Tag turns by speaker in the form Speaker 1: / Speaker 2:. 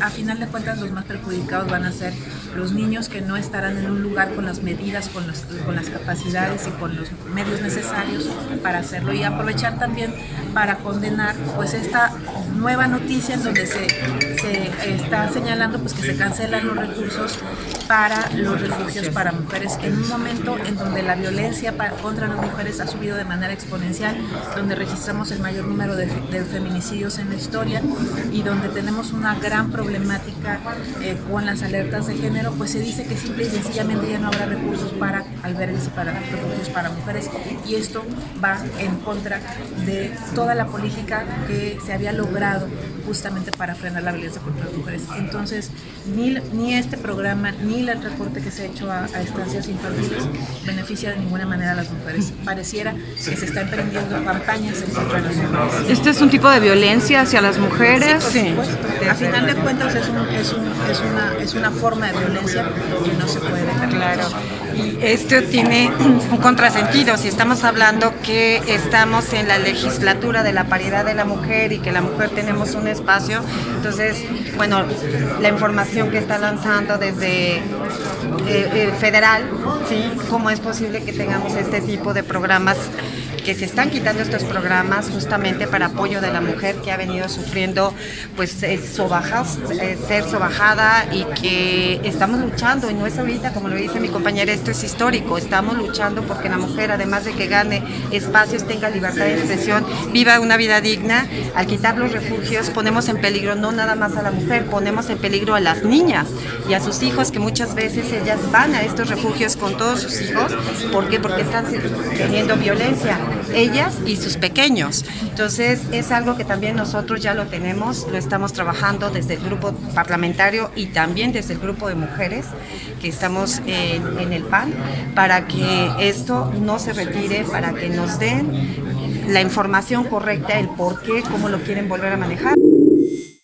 Speaker 1: a final de cuentas los más perjudicados van a ser los niños que no estarán en un lugar con las medidas, con las capacidades y con los medios necesarios para hacerlo, y aprovechar también para condenar pues esta nueva noticia en donde se está señalando pues que se cancelan los recursos para los refugios para mujeres en un momento en donde la violencia contra las mujeres ha subido de manera exponencial, donde registramos el mayor número de feminicidios en la historia y donde tenemos una gran problemática con las alertas de género. Pues se dice que simple y sencillamente ya no habrá recursos para albergues y para refugios para mujeres, y esto va en contra de toda la política que se había logrado justamente para frenar la violencia contra las mujeres. Entonces, ni este programa, ni el recorte que se ha hecho a estancias infantiles beneficia de ninguna manera a las mujeres. Pareciera que se están emprendiendo campañas en contra de las mujeres.
Speaker 2: ¿Este es un tipo de violencia hacia las mujeres?
Speaker 1: Sí, por supuesto. A final de cuentas es una forma de violencia que no se puede dejar.
Speaker 3: Claro. Y esto tiene un contrasentido. Si estamos hablando que estamos en la legislatura de la paridad de la mujer y que la mujer tenemos un espacio, entonces, bueno, la información que está lanzando desde federal, ¿sí? ¿Cómo es posible que tengamos este tipo de programas, que se están quitando estos programas justamente para apoyo de la mujer que ha venido sufriendo pues ser sobajada, y que estamos luchando, y no es ahorita, como lo dice mi compañera, esto es histórico, estamos luchando porque la mujer, además de que gane espacios, tenga libertad de expresión, viva una vida digna. Al quitar los refugios ponemos en peligro no nada más a la mujer, ponemos en peligro a las niñas y a sus hijos, que muchas veces ellas van a estos refugios con todos sus hijos. ¿Por qué? Porque están teniendo violencia, ellas y sus pequeños. Entonces es algo que también nosotros ya lo tenemos, lo estamos trabajando desde el grupo parlamentario y también desde el grupo de mujeres que estamos en el PAN, para que esto no se retire, para que nos den la información correcta, el por qué, cómo lo quieren volver a manejar.